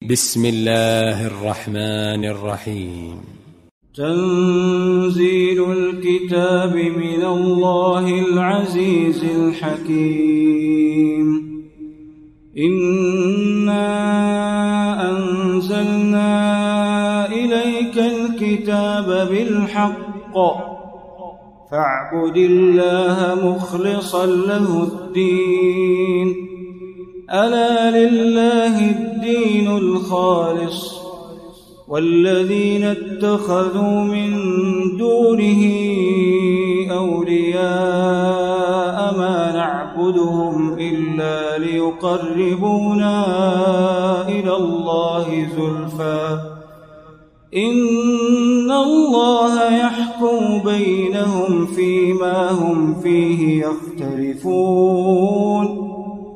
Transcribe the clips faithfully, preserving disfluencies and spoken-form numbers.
بسم الله الرحمن الرحيم. تنزيل الكتاب من الله العزيز الحكيم. إنا أنزلنا إليك الكتاب بالحق فاعبد الله مخلصا له الدين. ألا لله الدين الخالص والذين اتخذوا من دونه أولياء ما نعبدهم إلا ليقربونا إلى الله زلفى إن الله يحكم بينهم فيما هم فيه يختلفون.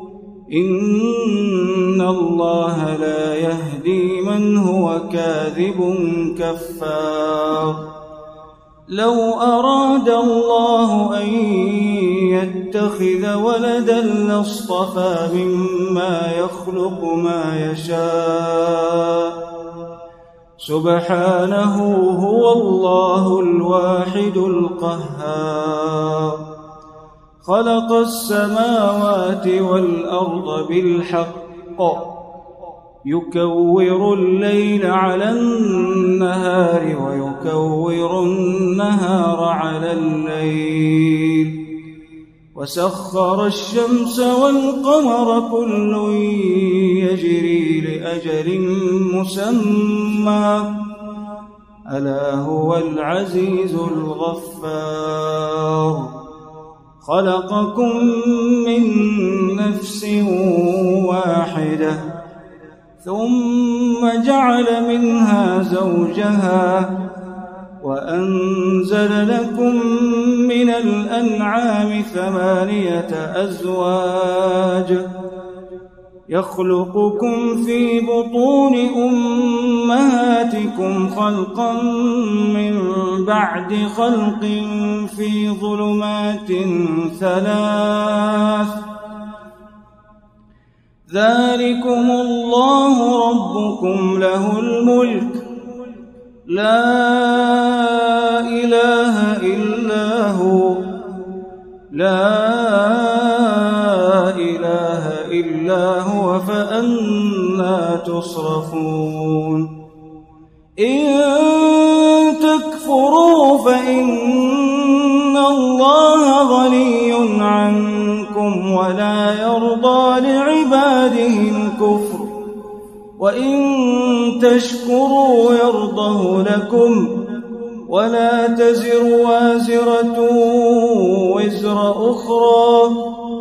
إن الله لا يهدي من هو كاذب كفار. لو أراد الله أن يتخذ ولدا لاصطفى مما يخلق ما يشاء سبحانه هو الله الواحد القهار. خلق السماوات والأرض بالحق يكور الليل على النهار ويكور النهار على الليل وسخر الشمس والقمر كل يجري لأجل مسمى ألا هو العزيز الغفار. خلقكم من نفس واحدة ثم جعل منها زوجها وأنزل لكم من الأنعام ثمانية أزواج يخلقكم في بطون أمهاتكم خلقا من بعد خلق في ظلمات ثلاث ذلكم الله ربكم له الملك لا إله إلا هو لا إله إلا هو فأنى تصرفون. إن تكفروا فإن الله غني عنكم ولا يرضى لعباده الكفر وإن تشكروا يرضه لكم ولا تزر وازرة وزر أخرى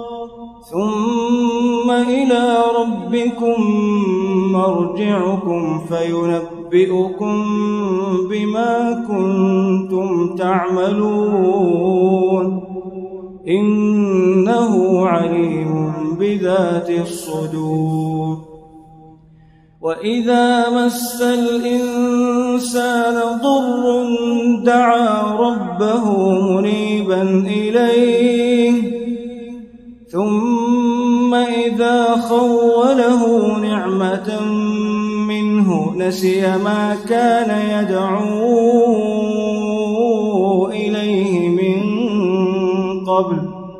ثم إلى ربكم مرجعكم فينبئكم بما كنتم تعملون إنه عليم بذات الصدور. وإذا مس الإنسان ضر دعا ربه منيبا إليه ثم إذا خوله نعمة منه نسي ما كان يدعو إليه من قبل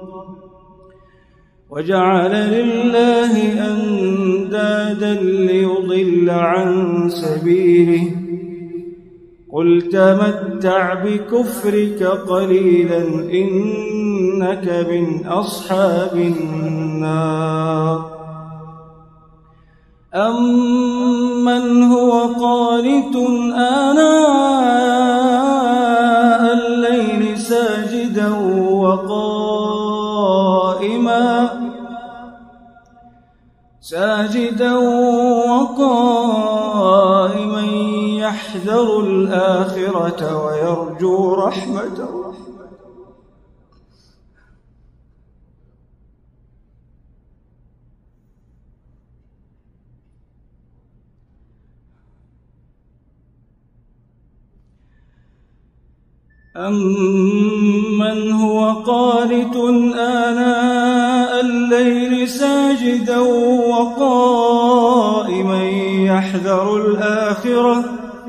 وجعل لله أندادا ليضل عن سبيله قل تمتع بكفرك قليلا إنك من أصحاب النار. أمن هو قانت آناء الليل ساجدا وقائما ساجدا وقائما يحذر الآخرة ويرجو رحمته أمن هو قانت آناء الليل الليل ساجدا وقائما يحذر الآخرة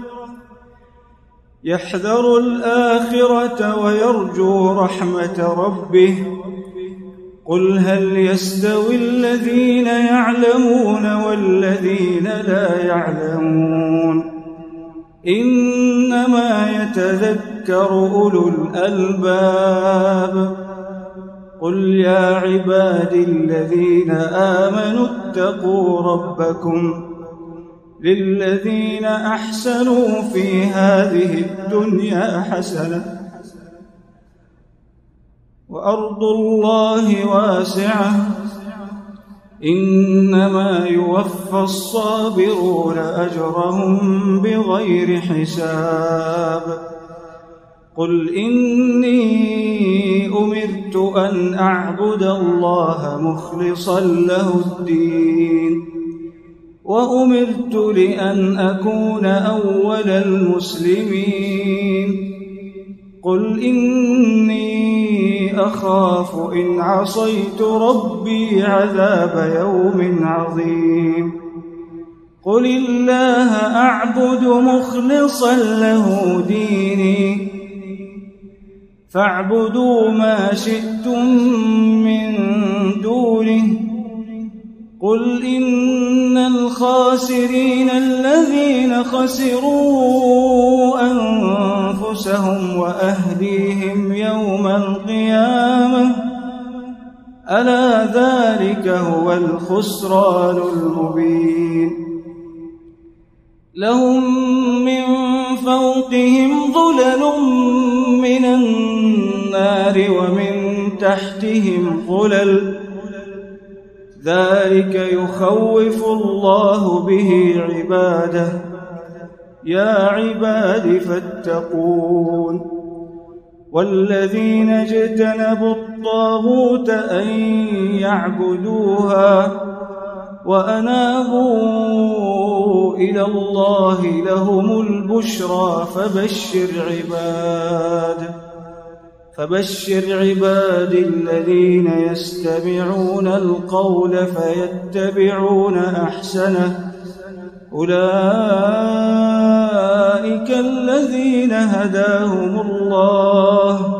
يحذر الآخرة ويرجو رحمة ربه قل هل يستوي الذين يعلمون والذين لا يعلمون إنما يتذكر أولو الألباب قل يا عبادي الذين آمنوا اتقوا ربكم للذين أحسنوا في هذه الدنيا حسنة وأرض الله واسعة إنما يوفى الصابرون أجرهم بغير حساب قل إني أمرت أن أعبد الله مخلصا له الدين وأمرت لأن أكون أول المسلمين قل إني أخاف إن عصيت ربي عذاب يوم عظيم قل الله أعبد مخلصا له ديني فاعبدوا ما شئتم من دونه قل إن الخاسرين الذين خسروا أنفسهم وأهليهم يوم القيامة ألا ذلك هو الخسران المبين لهم من فوقهم ظلل من النار ومن تحتهم ظلل ذلك يخوف الله به عباده يا عباد فاتقون والذين اجتنبوا الطاغوت أن يعبدوها وأنابوا إلى الله لهم البشرى فبشر عباد فبشر عباد الذين يستمعون القول فيتبعون أحسنه أولئك الذين هداهم الله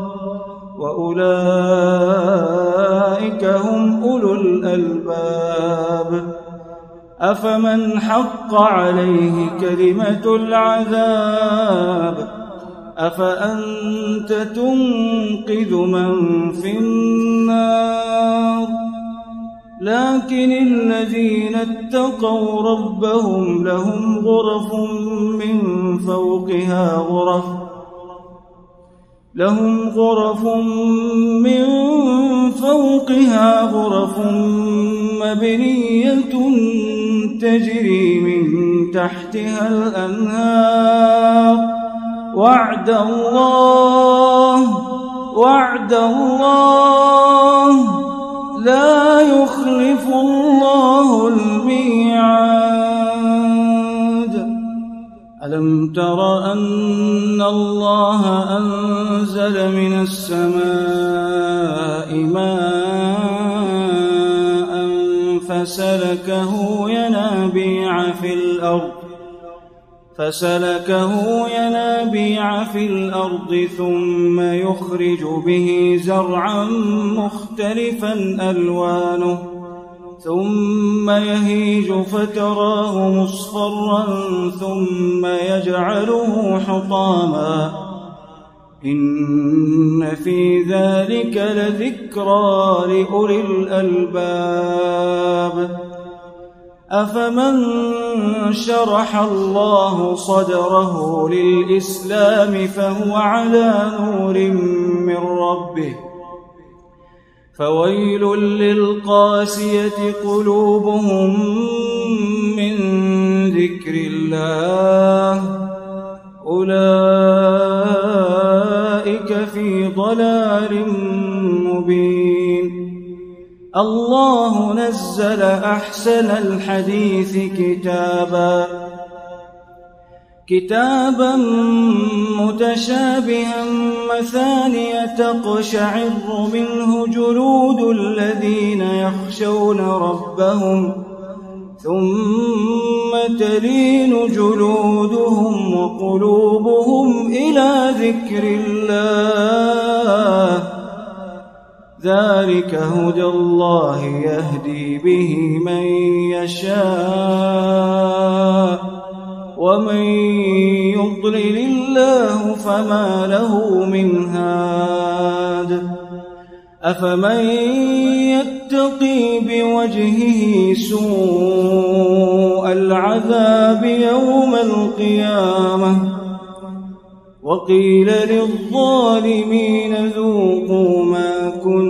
وأولئك هم أولو الألباب أفمن حق عليه كلمة العذاب أفأنت تنقذ من في النار لكن الذين اتقوا ربهم لهم غرف من فوقها غرف لهم غرف من فوقها غرف مبنية تجري من تحتها الأنهار وعد الله وعد الله لا يخلف الله الميعاد ألم تر أن الله أنزل من السماء ماء فسلكه ينابيع في الأرض فسلكه ينابيع في الأرض ثم يخرج به زرعا مختلفا ألوانه ثم يهيج فتراه مصفرا ثم يجعله حطاما إن في ذلك لذكرى لأولي الألباب أفمن شرح الله صدره للإسلام فهو على نور من ربه فويل للقاسية قلوبهم من ذكر الله أولئك في ضلال مبين الله نزل أحسن الحديث كتابا كتابا متشابها مثانية تقشعر منه جلود الذين يخشون ربهم ثم تلين جلودهم وقلوبهم إلى ذكر الله ذلك هدى الله يهدي به من يشاء ومن يضلل الله فما له من هاد أفمن يتقي بوجهه سوء العذاب يوم القيامة وقيل للظالمين ذوقوا ما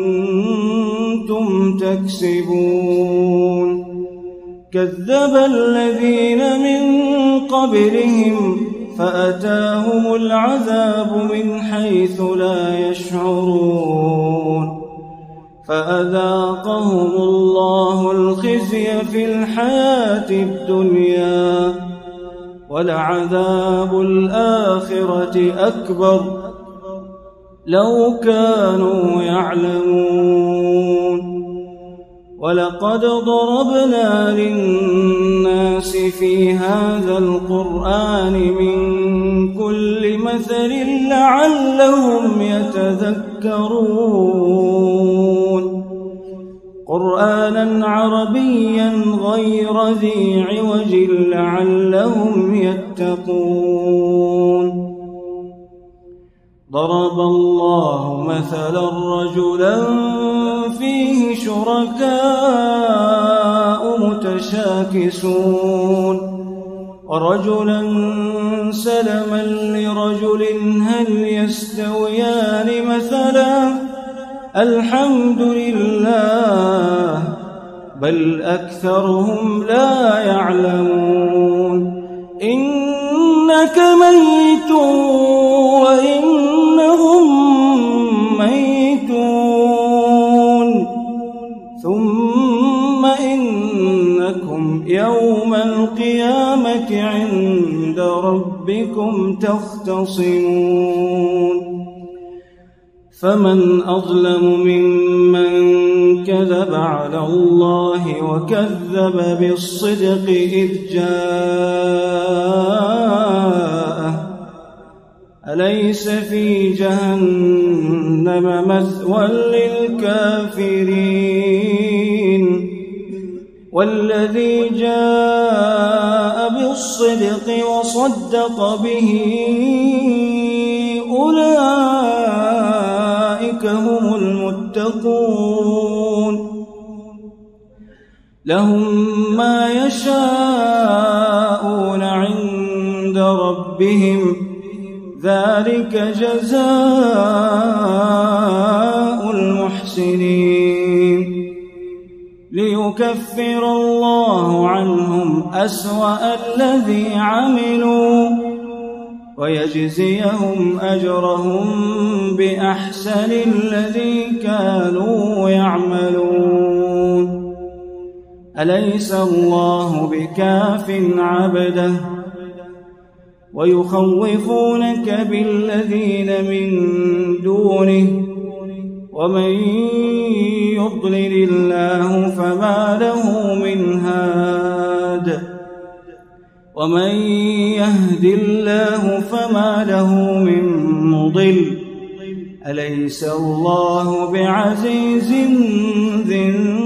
كنتم تكسبون كذب الذين من قبلهم فأتاهم العذاب من حيث لا يشعرون فأذاقهم الله الخزي في الحياة الدنيا ولعذاب الآخرة أكبر لو كانوا يعلمون ولقد ضربنا للناس في هذا القرآن من كل مثل لعلهم يتذكرون قرآنا عربيا غير ذي عوج لعلهم يتقون ضرب الله مثلا رجلا فيه شركاء متشاكسون ورجلا سلما لرجل هل يستويان مثلا الحمد لله بل أكثرهم لا يعلمون إنك ميت وإنهم ميتون ثم إنكم يوم القيامة عند ربكم تختصمون فمن أظلم ممن كذب على الله وكذب بالصدق إذ جاءه أليس في جهنم مثوى للكافرين والذي جاء بالصدق وصدق به أولئك هم المتقون لهم ما يشاءون عند ربهم ذلك جزاء المحسنين ليكفر الله عنهم أسوأ الذي عملوا ويجزيهم أجرهم بأحسن الذي كانوا يعملون أليس الله بكاف عبده ويخوفونك بالذين من دونه ومن يضلل الله فما له من هاد ومن يهد الله فما له من مضل أليس الله بعزيز ذي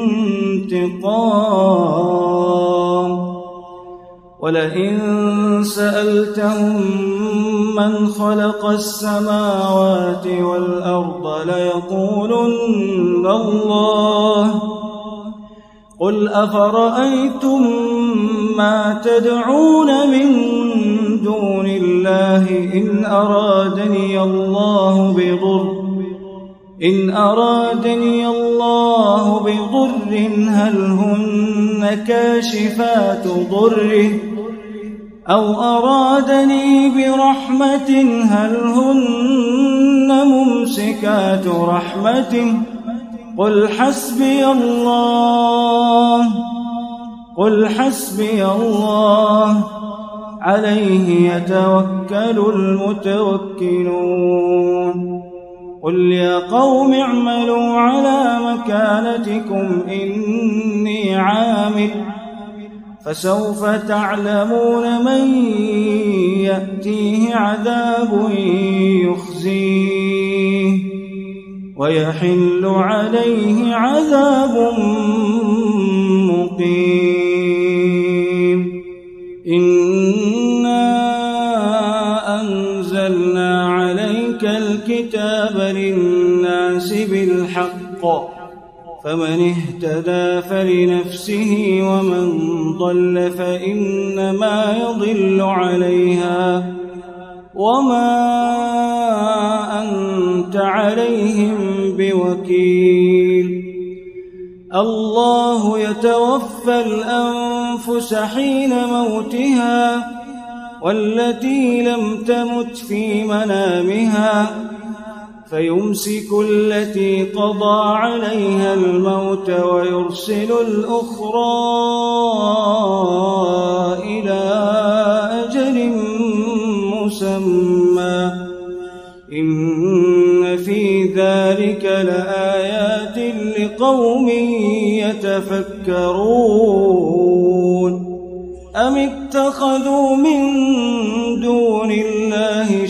انتقام ولئن سألتهم من خلق السماوات والأرض ليقولن الله قل أفرأيتم ما تدعون من دون الله إن أرادني الله بضر إن أرادني الله بضر هل هن كاشفات ضره أو أرادني برحمة هل هن ممسكات رحمته قل حسبي الله قل حسبي الله عليه يتوكل المتوكلون قل يا قوم اعملوا على مكانتكم إني عامل فسوف تعلمون من يأتيه عذاب يخزيه ويحل عليه عذاب مقيم إنا أنزلنا عليك الكتاب للناس بالحق فمن اهتدى فلنفسه ومن ضل فإنما يضل عليها وما أنت عليهم بوكيل الله يتوفى الأنفس حين موتها والتي لم تمت في منامها فيمسك التي قضى عليها الموت ويرسل الأخرى إلى أجل مسمى إن في ذلك لآيات لقوم يتفكرون أم اتخذوا من دون الله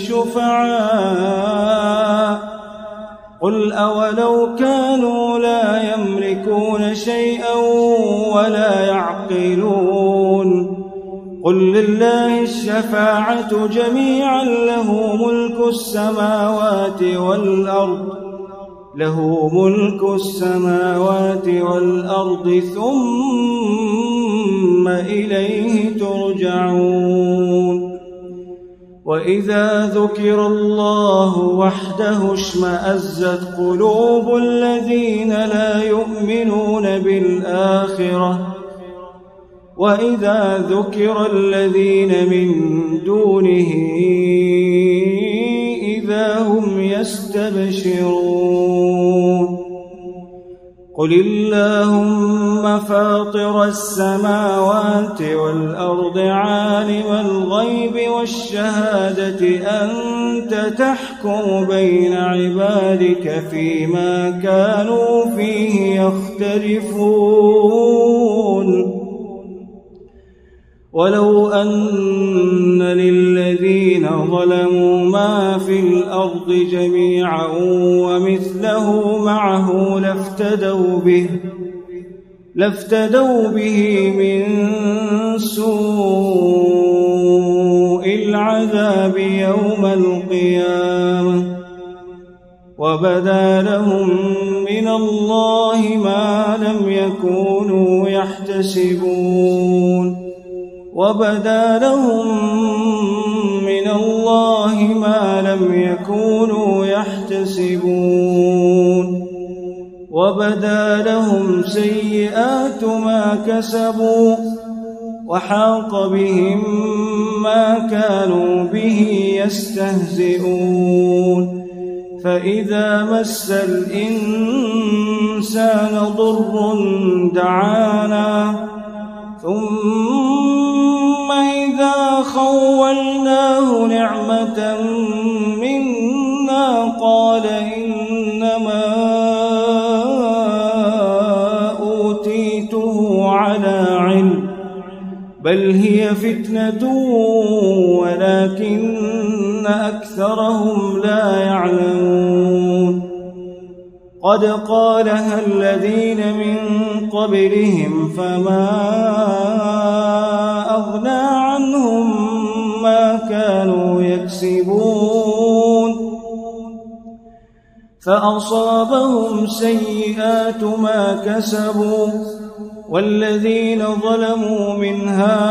شفعاء قل أولو كانوا لا يملكون شيئا ولا يعقلون قل لله الشفاعة جميعا له ملك السماوات والأرض له ملك السماوات والأرض ثم إليه ترجعون وإذا ذكر الله وحده اشمأزت قلوب الذين لا يؤمنون بالآخرة وإذا ذكر الذين من دونه إذا هم يستبشرون قل اللهم فاطر السماوات والأرض عالم الغيب والشهادة أنت تحكم بين عبادك فيما كانوا فيه يختلفون ولو أن للذين ظلموا ما في الأرض جميعا ومثله معه لافتدوا به لافتدوا به من سوء العذاب يوم القيامة وبدا لهم من الله ما لم يكونوا يحتسبون وبدا لهم من الله ما لم يكونوا يحتسبون وبدا لهم سيئات ما كسبوا وحاق بهم ما كانوا به يستهزئون فإذا مس الإنسان ضر دعانا ثم إذا خولناه نعمة منا قال إنما أوتيته على علم بل هي فتنة ولكن أكثرهم لا يعلمون قد قالها الذين من قبلهم فما أغنى عنهم ما كانوا يكسبون فأصابهم سيئات ما كسبوا والذين ظلموا من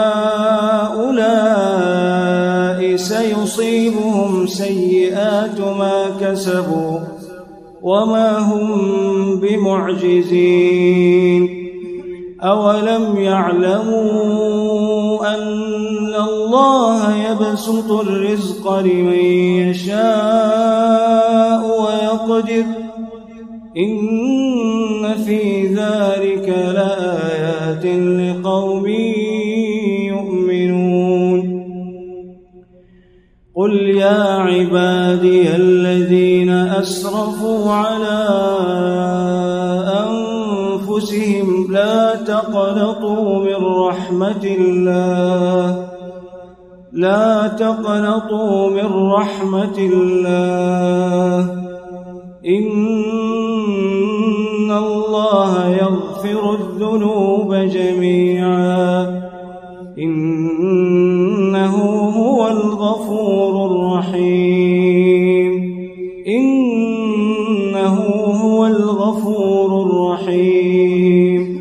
هؤلاء سيصيبهم سيئات ما كسبوا وما هم بمعجزين أولم يعلموا أن الله يبسط الرزق لمن يشاء ويقدر إن في ذلك لآيات لقوم يؤمنون قل يا عبادي الذين أسرفوا على أنفسهم لا تقنطوا من رحمة الله لا تقنطوا من رحمة الله إن الله يغفر الذنوب جميعا إنه هو الغفور الرحيم إنه هو الغفور الرحيم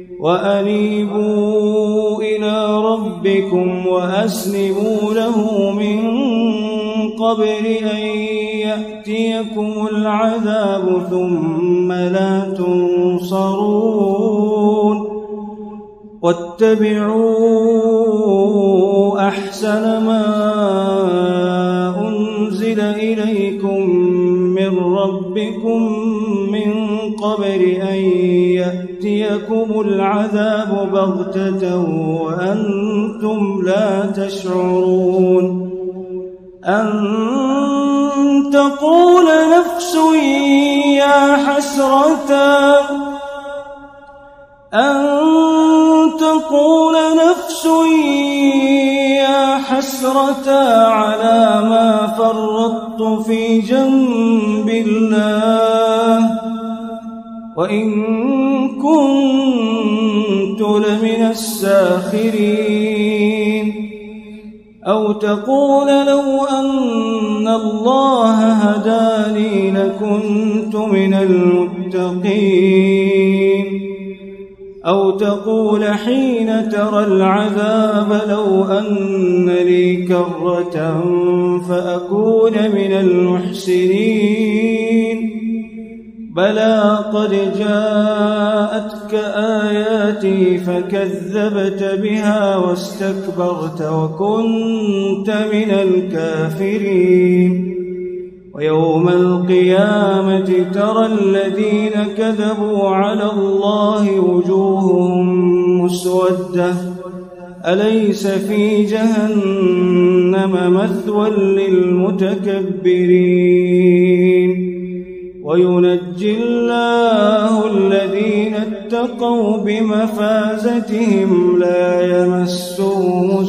وأنيبوا إلى ربكم وأسلموا له من قبل أن يأتيكم العذاب ثم لا تنصرون واتبعوا أحسن ما أنزل إليكم من ربكم من قبل أن يأتيكم العذاب بغتة وأنتم لا تشعرون أن تقول نفس يا حسرة أن تقول نفس يا حسرة على ما فرطت في جنب الله وإن كنت لمن الساخرين أو تقول لو أن الله هداني لكنت من المتقين أو تقول حين ترى العذاب لو أن لي كرة فأكون من المحسنين بلى قد جاءتك آياتي فكذبت بها واستكبرت وكنت من الكافرين ويوم القيامة ترى الذين كذبوا على الله وجوههم مسودة أليس في جهنم مثوى للمتكبرين وينجي الله الذين اتقوا بمفازتهم لا يمسهم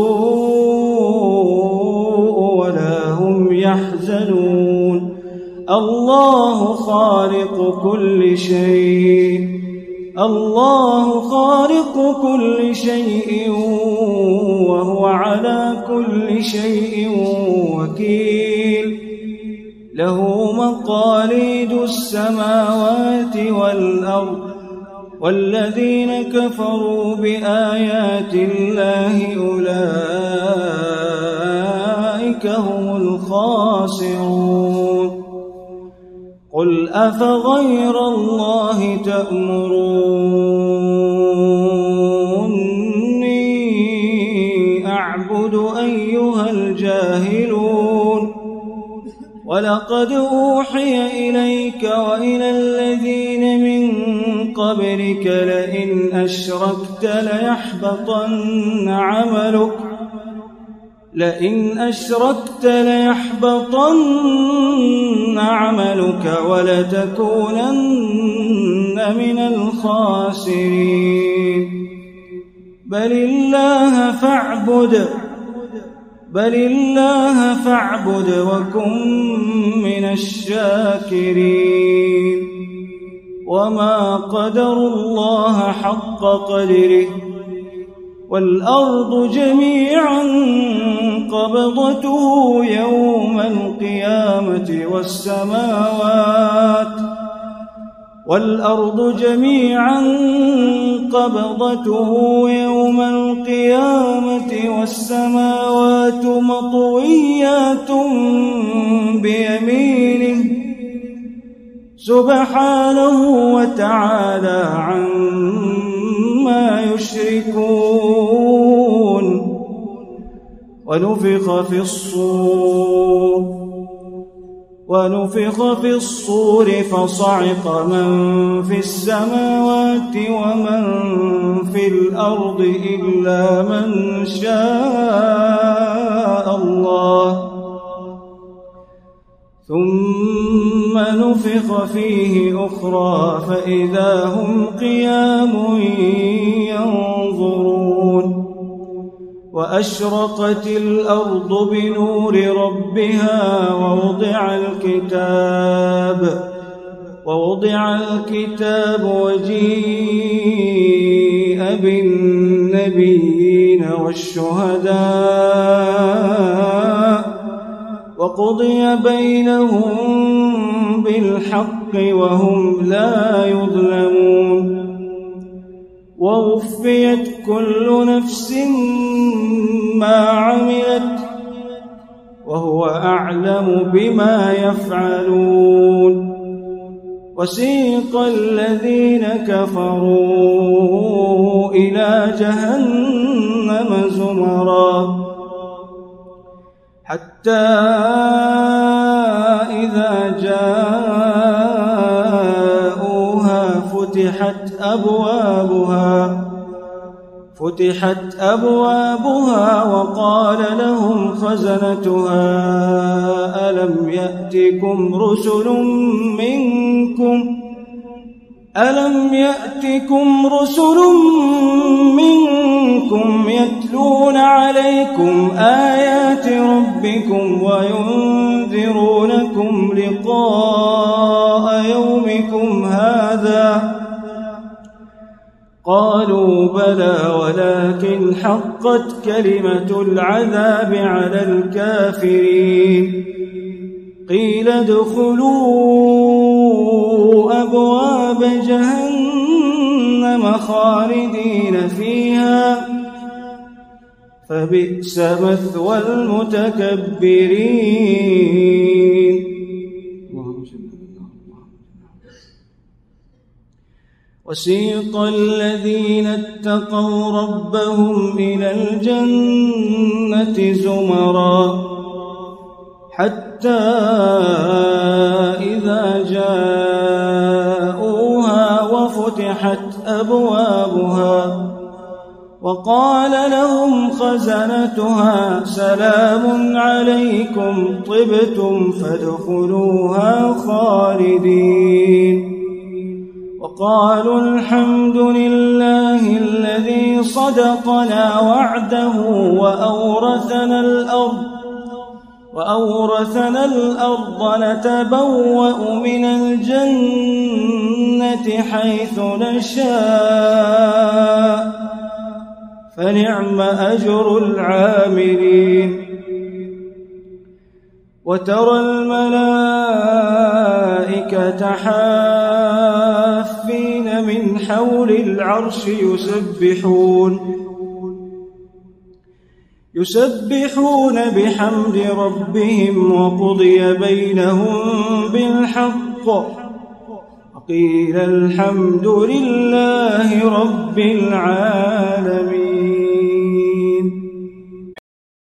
السوء ولا هم يحزنون الله خالق كل شيء الله خالق كل شيء وهو على كل شيء وكيل له مقاليد السماوات والأرض والذين كفروا بآيات الله أولئك هم الخاسرون قل أفغير الله تأمروني أعبد أيها الجاهلون ولقد أوحي إليك وإلى الذين من قبلك لئن أشركت ليحبطن عملك لئن أشركت ليحبطن عملك ولتكونن من الخاسرين بل الله فاعبد بل الله فاعبد وكن من الشاكرين وما قدروا الله حق قدره والأرض جميعا قبضته يوم القيامة والسماوات والأرض جميعا قبضته يوم القيامة والسماوات مطويات بيمينه سبحانه وتعالى عما يشركون ونفخ في الصور ونفخ في الصور فصعق من في السماوات ومن في الأرض إلا من شاء الله ثم نفخ فيه أخرى فإذا هم قيام ينظرون وأشرقت الأرض بنور ربها ووضع الكتاب ووضع الكتاب وجيء بالنبيين والشهداء وقضي بينهم بالحق وهم لا يظلمون ووفيت كل نفس ما عملت وهو أعلم بما يفعلون وسيق الذين كفروا إلى جهنم زمرا حتى إذا جاءوها فتحت أبوابها فتحت أبوابها وقال لهم خزنتها ألم يأتكم رسل منكم ألم يأتكم رسل منكم يتلون عليكم آيات ربكم وينذرونكم لقاء يومكم هذا قالوا بلى ولكن حقت كلمة العذاب على الكافرين قيل ادخلوا أبواب جهنم خالدين فيها فبئس مثوى المتكبرين. وسيق الذين اتقوا ربهم إلى الجنة زمرا حتى إذا جاءوها وفتحت أبوابها وقال لهم خزنتها سلام عليكم طبتم فادخلوها خالدين وقالوا الحمد لله الذي صدقنا وعده وأورثنا الأرض وأورثنا الأرض نتبوأ من الجنة حيث نشاء فنعم أجر العاملين. وترى الملائكة حافين من حول العرش يسبحون يسبحون بحمد ربهم وقضي بينهم بالحق وقيل الحمد لله رب العالمين.